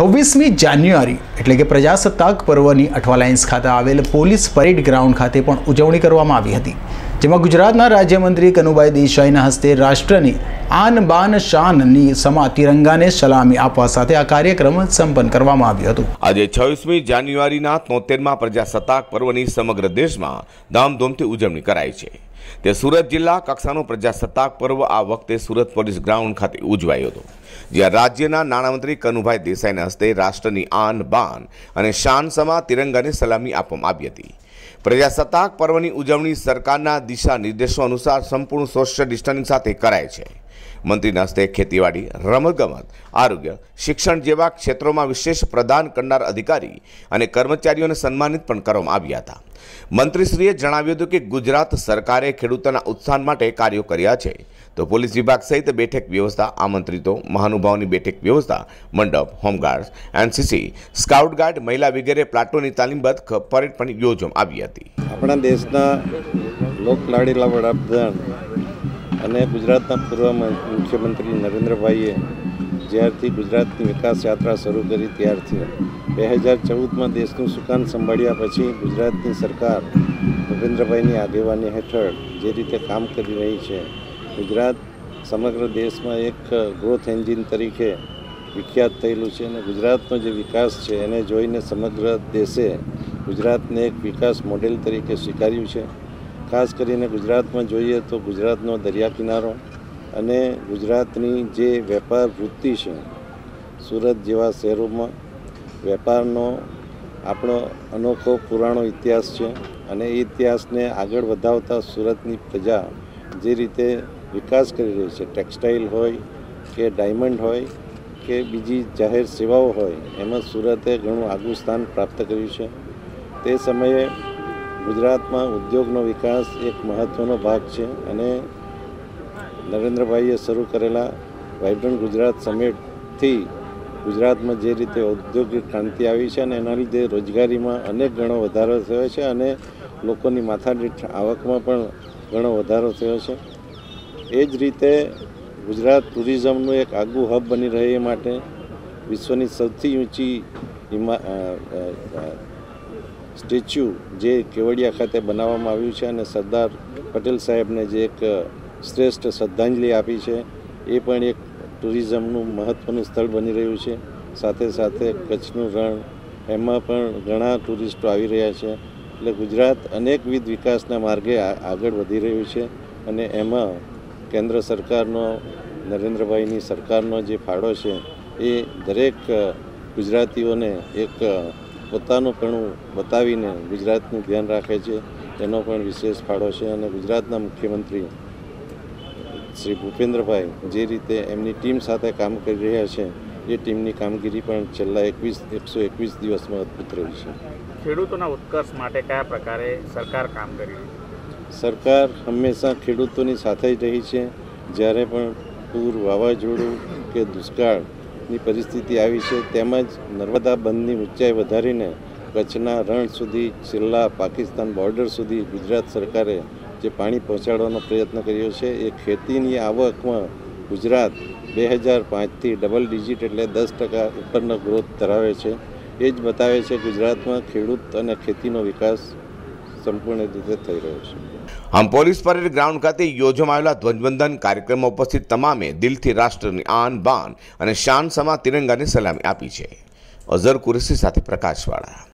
26મી જાન્યુઆરી એટલે કે પ્રજાસત્તાક પર્વની અઠવા લાઇન્સ ખાતે આવેલ પોલીસ પરેડ ગ્રાઉન્ડ ખાતે પણ ઉજવણી કરવામાં આવી હતી, જેમાં ગુજરાતના રાજ્યમંત્રી કનુભાઈ દેસાઈના હસ્તે રાષ્ટ્રની આન બાન શાનની સમા તિરંગાને સલામી આપવા સાથે આ કાર્યક્રમ સંપન્ન કરવામાં આવ્યો હતો। આજે 26મી જાન્યુઆરીના 73મા પ્રજાસત્તાક પર્વની સમગ્ર દેશમાં ધામધૂમથી ઉજવણી કરાઈ છે। તે સુરત જિલ્લા કક્ષાનો પ્રજાસત્તાક પર્વ આ વખતે સુરત પોલીસ ગ્રાઉન્ડ ખાતે ઉજવાયો હતો, જ્યાં રાજ્યના નાણામંત્રી કનુભાઈ દેસાઈના હસ્તે રાષ્ટ્રની આન બાન અને શાન સમા તિરંગાને સલામી આપવામાં આવી હતી। પ્રજાસત્તાક પર્વની ઉજવણી સરકારના દિશા નિર્દેશો અનુસાર સંપૂર્ણ સોશિયલ ડિસ્ટન્સિંગ સાથે કરાય છે। મંત્રીના હસ્તે ખેતીવાડી, રમતગમત, આરોગ્ય, શિક્ષણ જેવા ક્ષેત્રોમાં વિશેષ પ્રદાન કરનાર અધિકારી અને કર્મચારીઓને સન્માનિત પણ કરવામાં આવ્યા હતા। મંત્રીશ્રીએ જણાવ્યું હતું કે ગુજરાત સરકારે ખેડૂતોના ઉત્થાન માટે કાર્યો કર્યા છે, તો પોલીસ વિભાગ સહિત બેઠક વ્યવસ્થા, આમંત્રિતો મહાનુભાવોની બેઠક વ્યવસ્થા, મંડપ, હોમગાર્ડ્સ, એનસીસી, સ્કાઉટ ગાર્ડ, મહિલા વગેરે પ્લાટોની તાલીમબદ્ધ પરેડ પણ યોજવામાં આવી હતી। આપણા દેશના લોકલાડીલા વડાપ્રધાન અને ગુજરાતના પૂર્વ મુખ્યમંત્રી નરેન્દ્રભાઈએ જ્યારથી ગુજરાતની વિકાસ યાત્રા શરૂ કરી ત્યારથી 2014માં દેશનું સુકાન સંભાળ્યા પછી ગુજરાતની સરકાર ભૂપેન્દ્રભાઈની આગેવાની હેઠળ જે રીતે કામ કરી રહી છે, ગુજરાત સમગ્ર દેશમાં એક ગ્રોથ એન્જિન તરીકે વિખ્યાત થયેલું છે અને ગુજરાતનો જે વિકાસ છે એને જોઈને સમગ્ર દેશે ગુજરાતને એક વિકાસ મોડેલ તરીકે સ્વીકાર્યું છે। ખાસ કરીને ગુજરાતમાં જોઈએ તો ગુજરાતનો દરિયા કિનારો અને ગુજરાતની જે વેપાર વૃત્તિ છે, સુરત જેવા શહેરોમાં વેપારનો આપણો અનોખો પુરાણો ઇતિહાસ છે અને એ ઇતિહાસને આગળ વધાવતા સુરતની પ્રજા જે રીતે વિકાસ કરી રહી છે, ટેક્સટાઇલ હોય કે ડાયમંડ હોય કે બીજી જાહેર સેવાઓ હોય, એમાં સુરતે ઘણું આગવું સ્થાન પ્રાપ્ત કર્યું છે। તે સમયે ગુજરાતમાં ઉદ્યોગનો વિકાસ એક મહત્ત્વનો ભાગ છે અને નરેન્દ્રભાઈએ શરૂ કરેલા વાઇબ્રન્ટ ગુજરાત સમિટથી ગુજરાતમાં જે રીતે ઔદ્યોગિક ક્રાંતિ આવી છે અને એના લીધે રોજગારીમાં અનેક ગણો વધારો થયો છે અને લોકોની માથાદીઠ આવકમાં પણ ઘણો વધારો થયો છે। એ જ રીતે ગુજરાત ટુરિઝમનું એક આગવું હબ બની રહે એ માટે વિશ્વની સૌથી ઊંચી સ્ટેચ્યુ જે કેવડિયા ખાતે બનાવવામાં આવ્યું છે અને સરદાર પટેલ સાહેબને જે એક શ્રેષ્ઠ શ્રદ્ધાંજલિ આપી છે, એ પણ એક ટુરિઝમનું મહત્ત્વનું સ્થળ બની રહ્યું છે। સાથે સાથે કચ્છનું રણ, એમાં પણ ઘણા ટુરિસ્ટો આવી રહ્યા છે। એટલે ગુજરાત અનેકવિધ વિકાસના માર્ગે આગળ વધી રહ્યું છે અને એમાં કેન્દ્ર સરકારનો, નરેન્દ્રભાઈની સરકારનો જે ફાળો છે એ દરેક ગુજરાતીઓને એક પોતાનુંપણું બતાવીને ગુજરાતનું ધ્યાન રાખે છે, એનો પણ વિશેષ ફાળો છે। અને ગુજરાતના મુખ્યમંત્રી શ્રી ભૂપેન્દ્રભાઈ જે રીતે એમની ટીમ સાથે કામ કરી રહ્યા છે, એ ટીમની કામગીરી પણ છેલ્લા 121 દિવસમાં અદભુત રહી છે। ખેડૂતોના ઉત્કર્ષ માટે કયા પ્રકારે સરકાર કામ કરી રહી છે? સરકાર હંમેશા ખેડૂતોની સાથે જ રહી છે। જ્યારે પણ પૂર, વાવાઝોડું કે દુષ્કાળની પરિસ્થિતિ આવી છે, તેમજ નર્મદા બંધની ઊંચાઈ વધારીને કચ્છના રણ સુધી, છેલ્લા પાકિસ્તાન બોર્ડર સુધી ગુજરાત સરકારે જે પાણી પહોંચાડવાનો પ્રયત્ન કર્યો છે, એ ખેતીની આવકમાં ગુજરાત 2005થી ડબલ ડિજિટ એટલે 10% ઉપરનો ગ્રોથ ધરાવે છે। એ જ બતાવે છે ગુજરાતમાં ખેડૂત અને ખેતીનો વિકાસ સંપૂર્ણ રીતે થઈ રહ્યો છે। આમ પોલીસ પરેડ ગ્રાઉન્ડ ખાતે યોજવામાં આવેલા ધ્વજવંદન કાર્યક્રમમાં ઉપસ્થિત તમામે દિલથી રાષ્ટ્રની આન બાન અને શાન સમા તિરંગાને સલામી આપી છે। અઝર કુરેશી સાથે પ્રકાશવાળા।